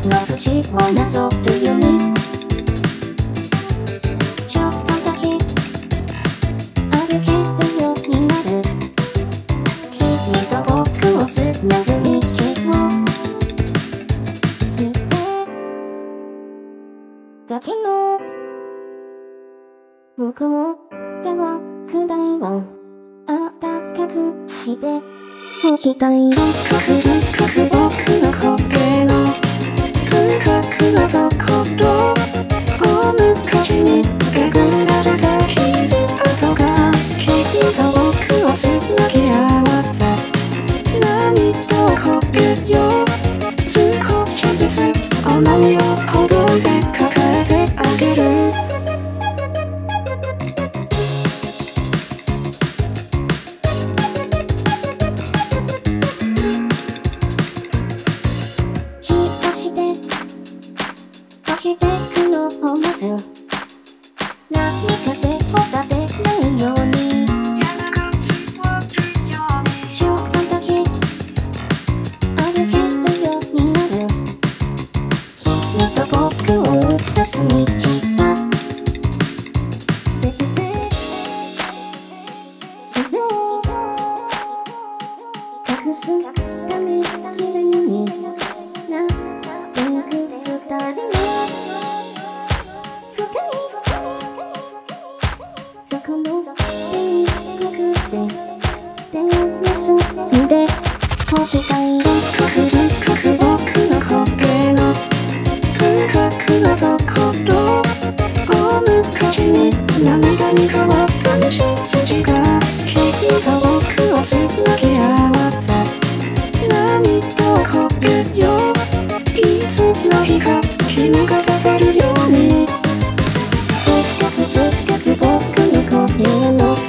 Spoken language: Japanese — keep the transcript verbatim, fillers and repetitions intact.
の淵をなぞるようにちょっとだけ歩けるようになる君と僕をつなぐ道を崖の向こう側くらいは暖かくしておきたい。深く深く僕の声の深くなところ大昔にえぐられた傷跡が君と僕をつなぎ合わせ何とこれよ少しずつ思いをほどいて抱えてあげる来てくのをまず波風を立てないようにちょっとだけ歩けるようになる君と僕を映す道が傷を隠すためきれいになっていく二人のそこの手にくくって手を結んでおきたい。深く深く僕の声の深くなところ大昔に涙に変わった道筋が君と僕をつなぎ合わせ何とこれよいつの日か君が立てるように深く深く僕の声の